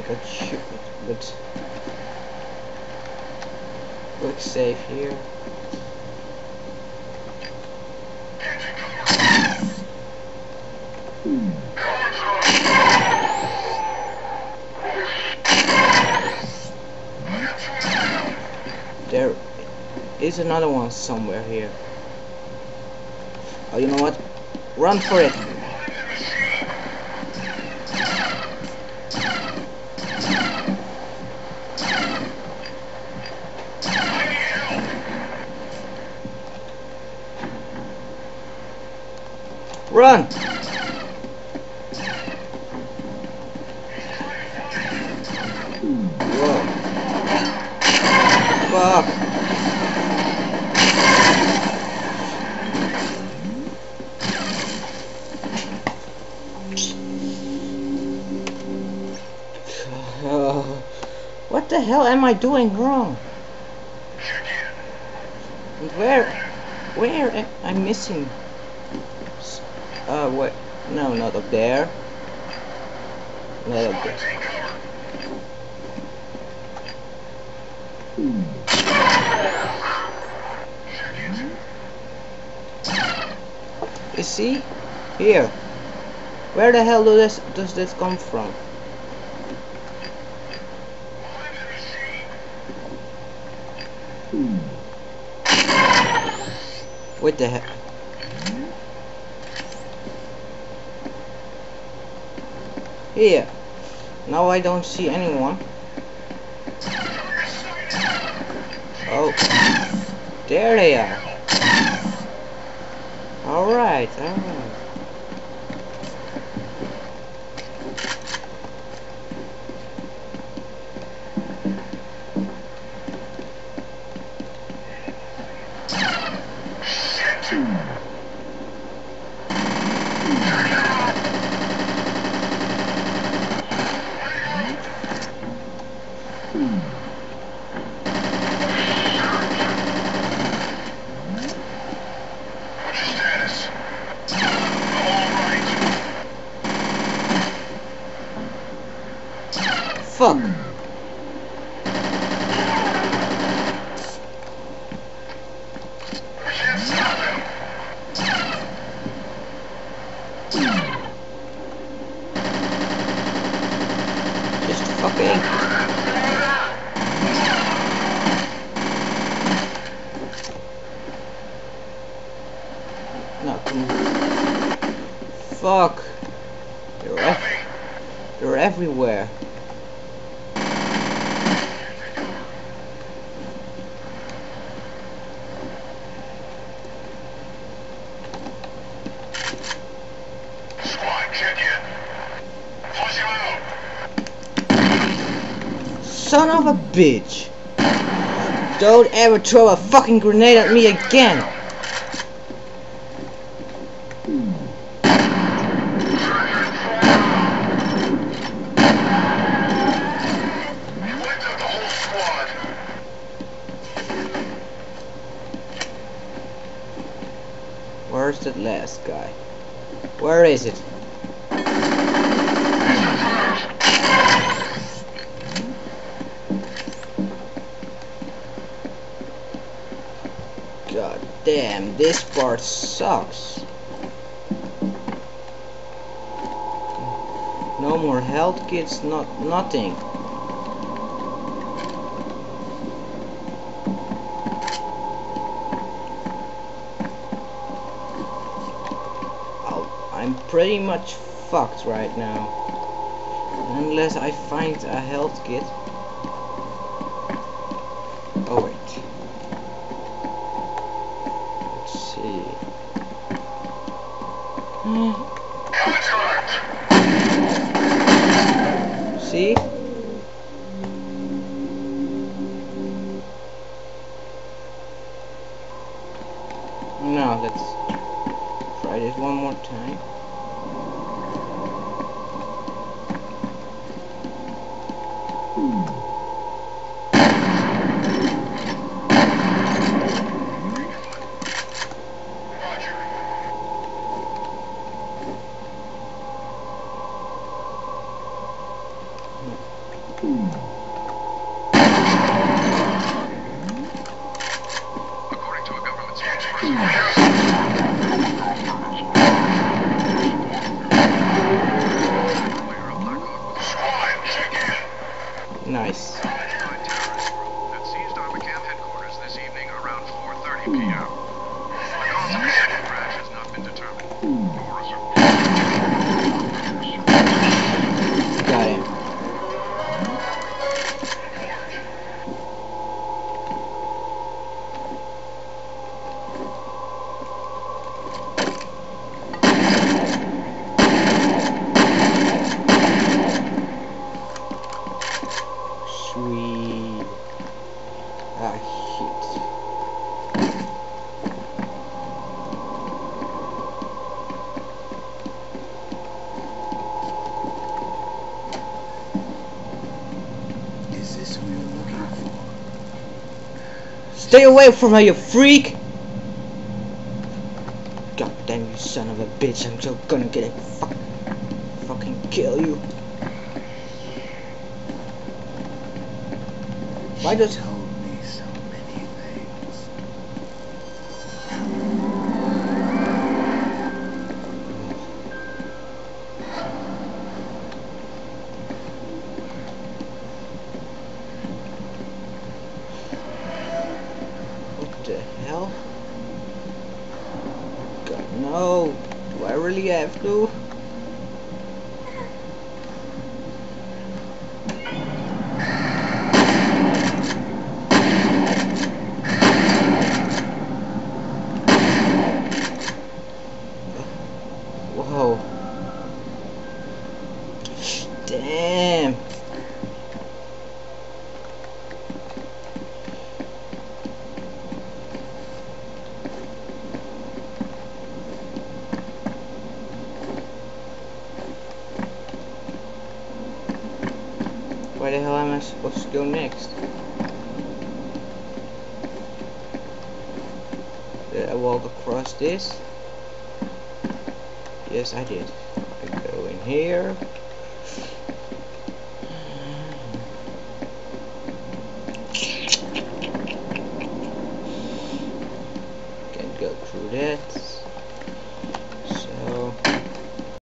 got shit, but quick save here. There is another one somewhere here. Oh, you know what? Run for it! Run! Whoa. Fuck! What the hell am I doing wrong? And where am I missing? What? No, not up there. Not up there. You see? Here. Where the hell does this come from? What the heck? Here. Now I don't see anyone. Oh. There they are. Alright, alright. Fuck. Just fucking. No, come on. Fuck. They're everywhere. Son of a bitch! Don't ever throw a fucking grenade at me again! Where's that last guy? Where is it? God damn, this part sucks. No more health kits, nothing. I'm pretty much fucked right now. Unless I find a health kit. Oh wait. See? Now let's try this one more time. According to a government spokesperson, Nice. terrorist group that seized our McCamp headquarters this evening around 4:30 p.m. The cause of the second crash has not been determined. Got him. Sweet. Ah, shit. Is this who you're looking for? Stay away from her, you freak! God damn you son of a bitch, I'm so gonna get a fucking kill you. Why does Told me so many things. what the hell? God no, do I really have to? Whoa. Damn. Where the hell am I supposed to go next? Did I walk across this? Yes, I did. I go in here.